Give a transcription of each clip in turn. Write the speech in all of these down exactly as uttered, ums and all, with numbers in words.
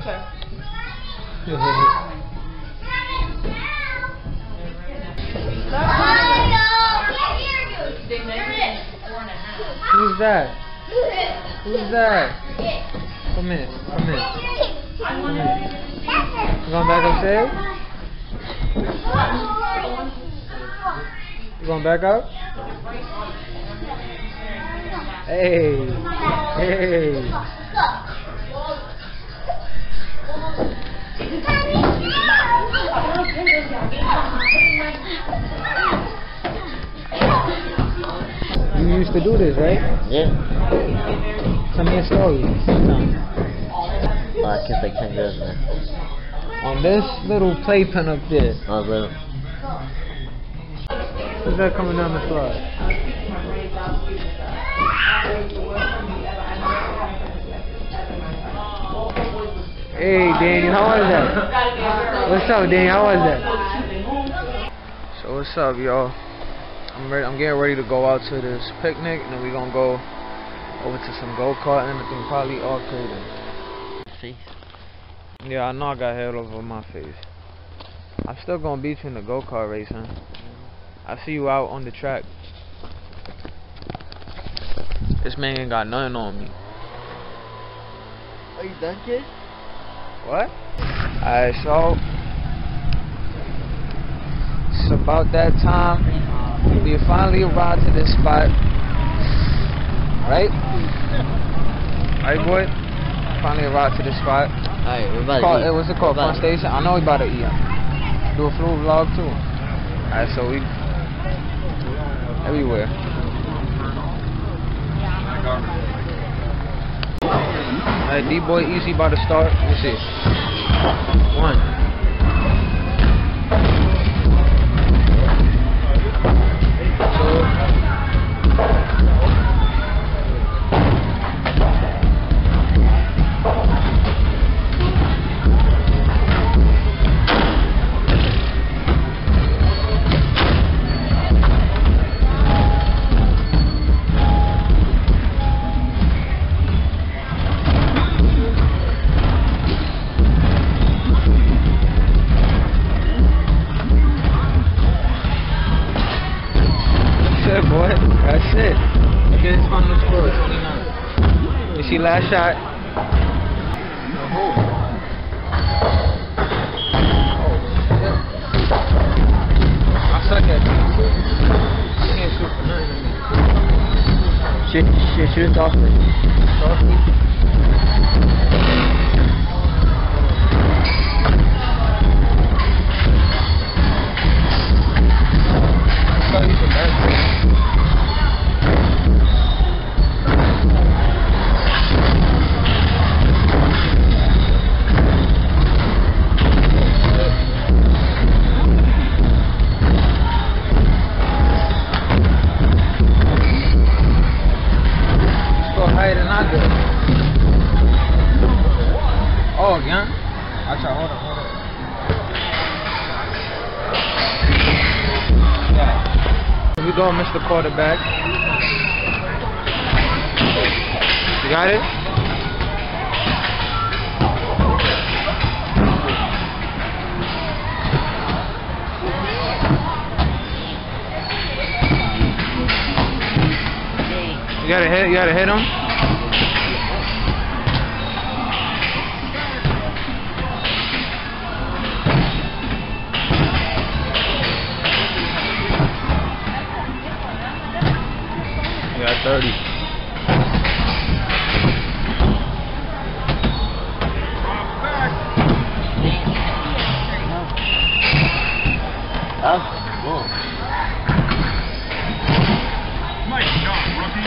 Okay. Who's that? Who's that? Come in. Come in. Come in. You going back upstairs? You going back up? Hey. Hey. You used to do this, right? Yeah. Tell me a story. Sometime. Oh, I kissed like ten girls, man. On this little playpen up there. Oh, little. Who's that coming down the slide? Hey, Danny, how was that? What's up, Danny? How was that? So what's up, y'all? I'm ready. I'm getting ready to go out to this picnic, and then we gonna go over to some go-kart and everything, probably arcade. Face. Yeah, I know I got hair all over my face. I'm still gonna beat you in the go-kart race, huh? I see you out on the track. This man ain't got nothing on me. Are you done, kid? What? Alright, so it's about that time. We finally arrived to this spot. Right? Right, boy? Finally arrived to this spot. Alright, we're about Call, to eat. it was a call, Fun Station. I know we about to eat. Do a flu vlog too. Alright, so we everywhere. Alright, D-Boy Easy about to start. Let me see. One. Two. Boy, that's it. Again, it's final score, twenty-nine. You see last shot? Oh, shit. I suck at this. You can't shoot for nothing to me. Shoot, shoot, shoot it off me. Off me? I saw you some bad things. Oh, yeah? Actually, hold on, hold on. Yeah. Here we go, Mister Quarterback. You got it? You gotta hit, you gotta hit him? Got thirty. Oh, cool. Nice shot, rookie.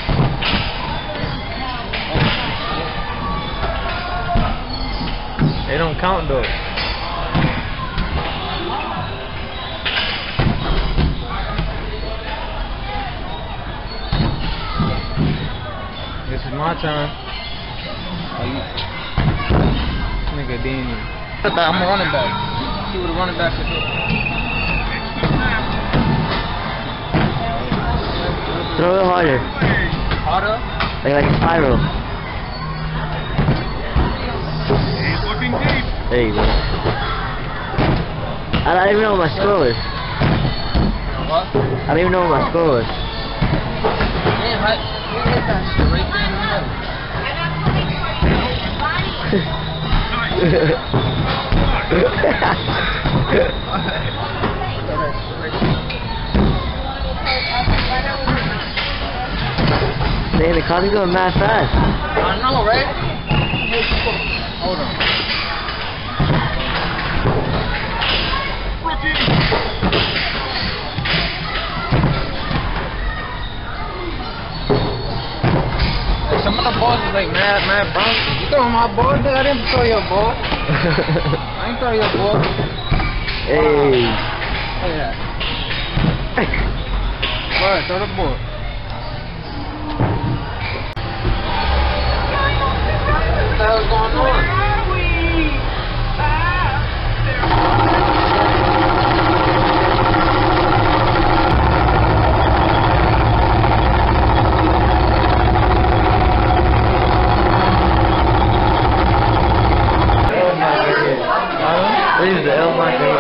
They don't count though. This is my turn. Oh, you. This nigga Daniel. I'm a running back. See what the running back is doing. Throw it harder. Harder? Like, like a spiral. He's There you go. I don't even know what my score was. What? I don't even know what my score was. Damn, how you hit that shit right there in the middle? Man, the car's going mad fast. I know, right? Hold on. Hey, some of the balls is like mad, mad bouncy. You throwing my ball? Nigga, I didn't throw your ball. I ain't throw your ball. Hey. Look at that. Alright, throw the ball. What the hell's going on? What is the L marker?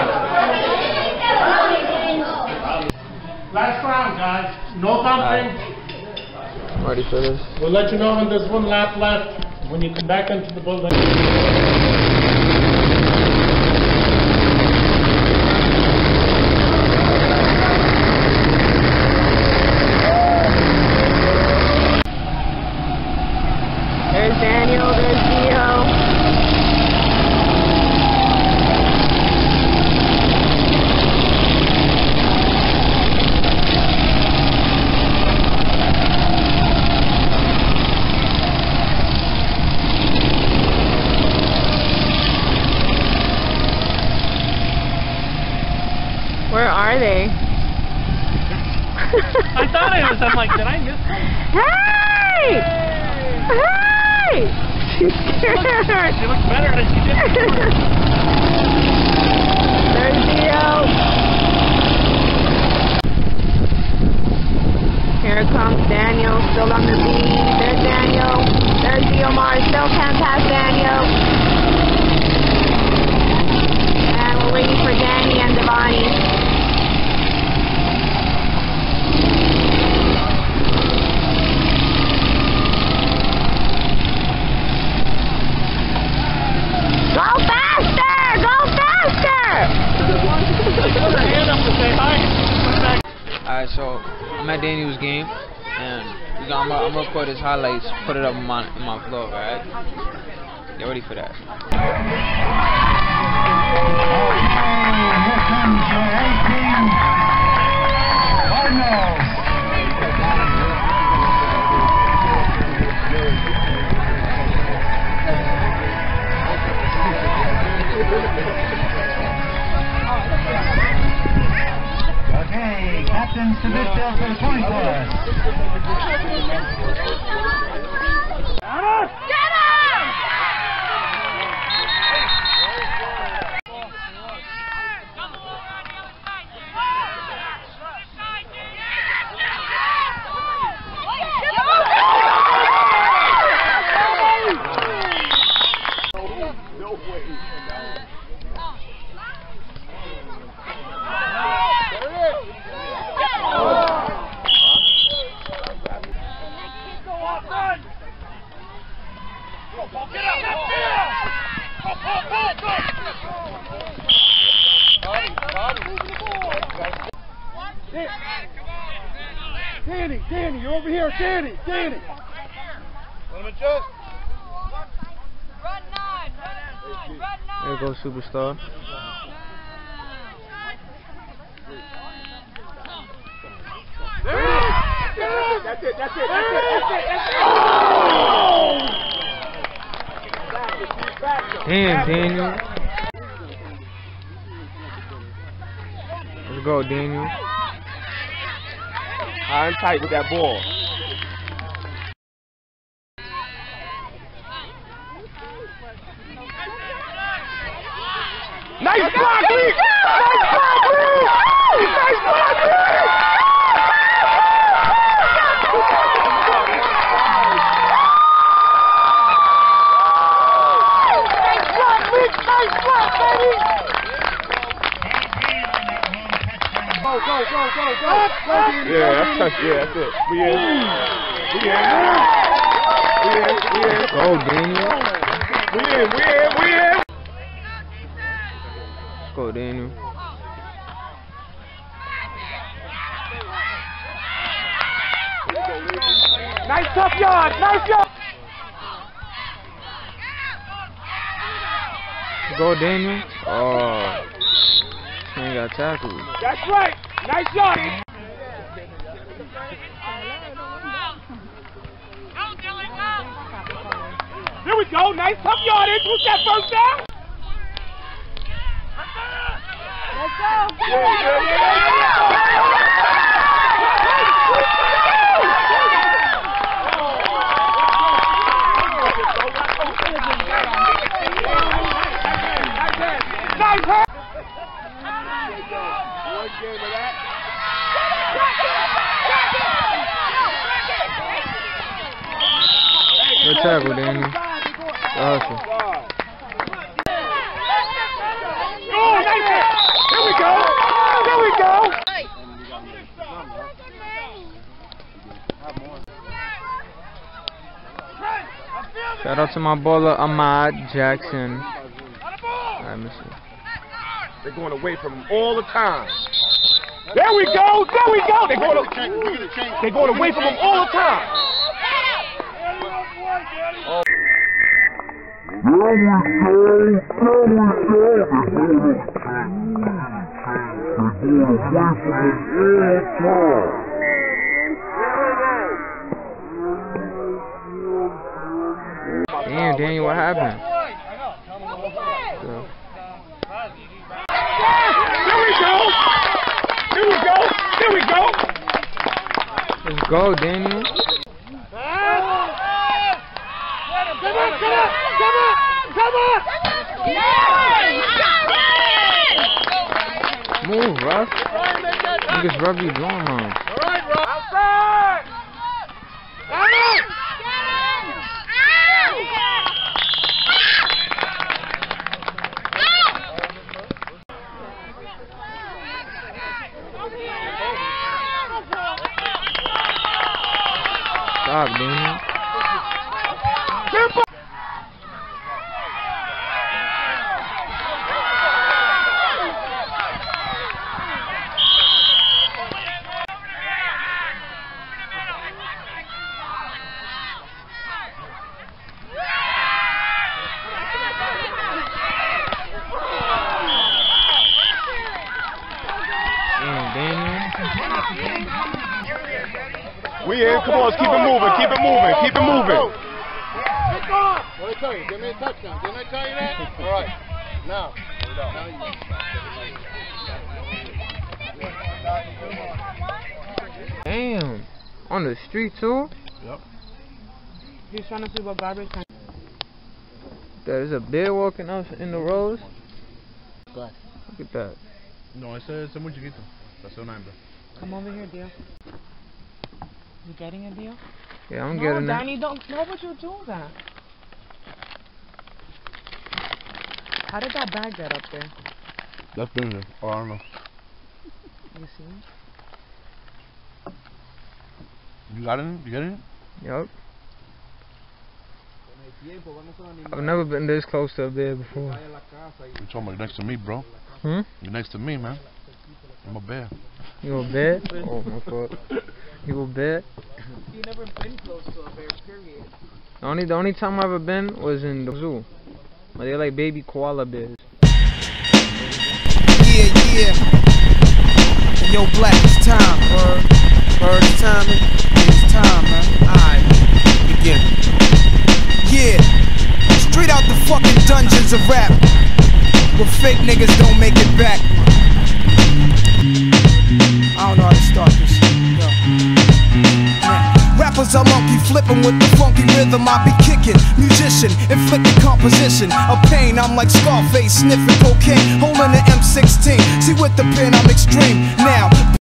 Last round, guys. No dumping. I'm ready for this. We'll let you know when there's one lap left. When you come back into the building. There's Daniel, there's Gio. Where are they? I thought it was. I'm like, did I miss it? Hey! Hey! She's scared. She looks better than she did before. There's Gio. Here comes Daniel, still on the lead. There's Daniel. There's Gio Mars, still can't pass Daniel. And we're waiting for Danny and Devani. Go faster! Go faster! Put her hand up to say hi. Alright, so I'm at Daniel's game, and we got, I'm, gonna, I'm gonna record his highlights, put it up in my, in my vlog, alright? Get ready for that. Okay, Captain Sabitzel for the point for us. Get him! Danny, Danny, you're over here. Danny, Danny. Let him adjust. Run nine, run nine, run nine. There goes Superstar. There it is. That's it, that's it, that's it, that's it, that's it. Damn, Daniel. Let's go, Daniel. I'm tight with that ball. Nice block, Lee! Nice block, Lee! Nice block, Lee! Nice block, Lee! Nice block! Yeah, that's touch. Yeah, that's it. We in. We in. We in. We in. Oh, Daniel. We in. We in. We in. Let's go, Daniel. Nice tough yard. Nice yard. Go, Daniel. Oh, he ain't got tackled. That's right. Nice yardage. Here we go. Nice tough yardage. Who's that first down? Let's go. Yeah, yeah, yeah, nice hit. Good tackle, Daniel. Awesome. Oh, nice hit. Here we go. Here we go. Shout out to my baller Ahmad Jackson. Alright, let me see. They're going away from him all the time. There we go. There we go. They're going, they're going away from him all the time. Oh. Damn, Daniel, what happened? Here we go. Here we go. Here we go. Let's go, Daniel. Come on, come on, come on, come on. Move, Ruff. Niggas rub you doing wrong. All right, Ruff. Outside. Out. Stop, Daniel. We in. Come on, let's keep it moving. Keep it moving. Keep it moving. What did I tell you? Give me a touchdown. Didn't I tell you that? All right. Now. Now you. Damn. On the street, too? Yep. He's trying to see what garbage can. There's a bear walking up in the rows. Go Look at that. No, ese es muy chiquito. That's so nice, bro. Come over here, dear. You getting a deal? Yeah, I'm no, getting it. Danny, don't. Why would you do that? How did that bag get up there? That's been there. Oh, I don't know. You see? You got it? You got it? Yup. I've never been this close to a bear before. You're talking about next to me, bro. Hmm? You're next to me, man. I'm a bear. You a bear? Oh my god. You a bear? You never been close to a bear, period. The only the only time I've ever been was in the zoo. But they're like baby koala bears. Yeah, yeah. Yo, Black, it's time, bird. Bird, it's time. It's time, man. Alright, begin. Yeah, straight out the fucking dungeons of rap, where fake niggas don't make it back. I don't know how to start this shit. Yo. Rappers are monkey flipping with the funky rhythm I be kicking. Musician, inflicting composition of pain. I'm like Scarface sniffing cocaine, holding an M sixteen. See with the pen I'm extreme. Now